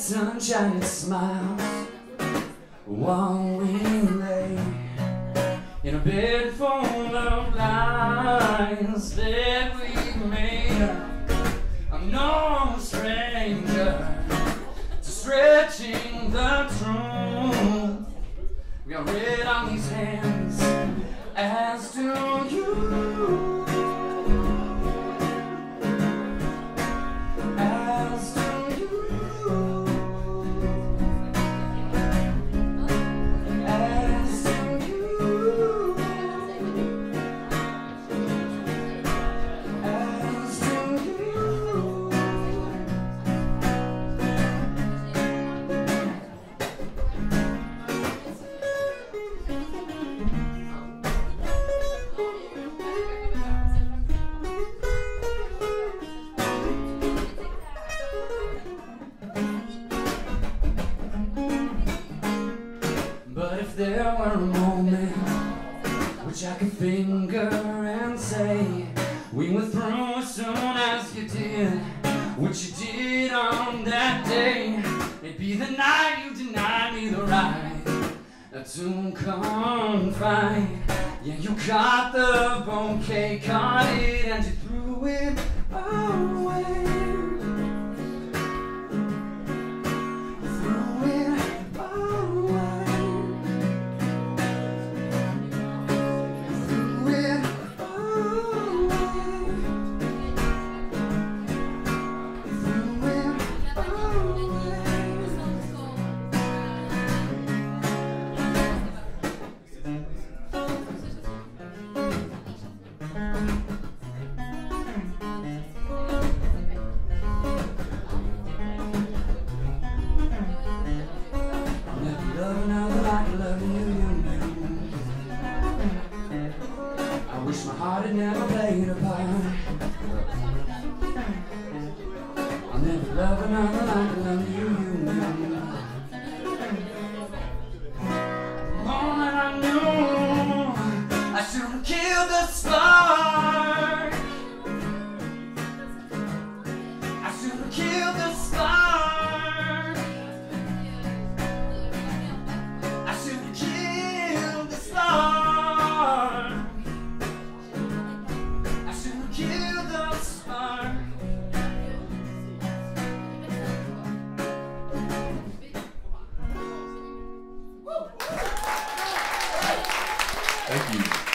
sunshine and smiles while we lay in a bed full of lies that we made. I'm no stranger to stretching the truth. We got red on these hands, as do you. But if there were a moment which I could finger and say we were through as soon as you did what you did on that day, it'd be the night you denied me the right to confide. Yeah, you got the bouquet, caught it, and you threw it away. I wish my heart had never played a part. I'll never love another like I love you, The moment I knew I should have killed the spark. I should have killed the spark. I should have killed the spark. Thank you.